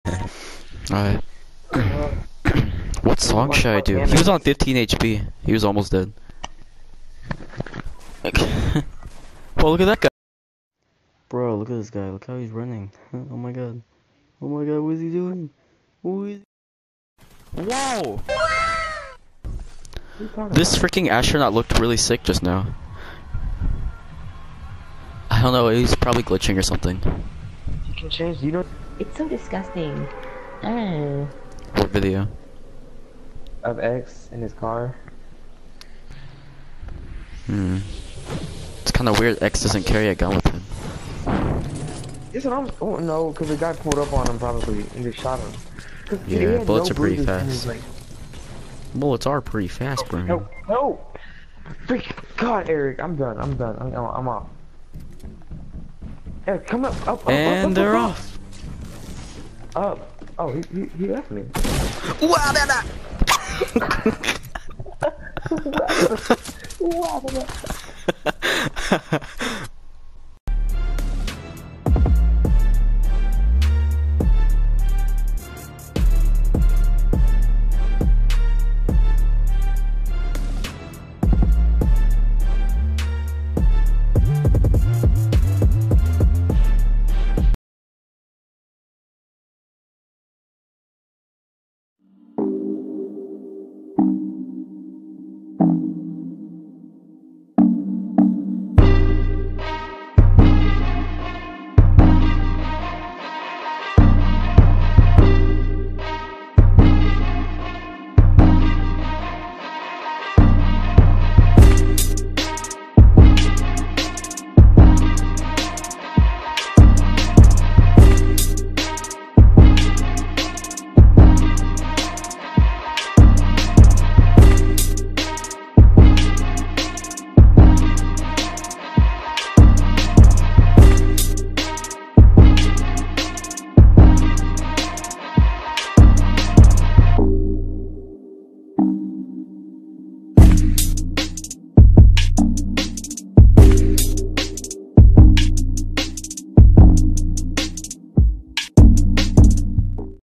Alright. What song should I do? He was on 15 HP. He was almost dead. Well, look at that guy. Bro, look at this guy. Look how he's running. Oh my god. Oh my god, what is he doing? What is... Whoa! This freaking astronaut looked really sick just now. I don't know, he's probably glitching or something. You can change, you know. It's so disgusting. Oh. What video? Of X in his car. It's kind of weird X doesn't carry a gun with him. Yes, and oh no, because the guy pulled up on him probably and just shot him. Yeah, bullets are pretty fast. Bullets are pretty fast, bro. No, no! Freak! God, Eric, I'm done. I'm off. Eric, come up, And they're off. Up. Oh, he left me. Wow,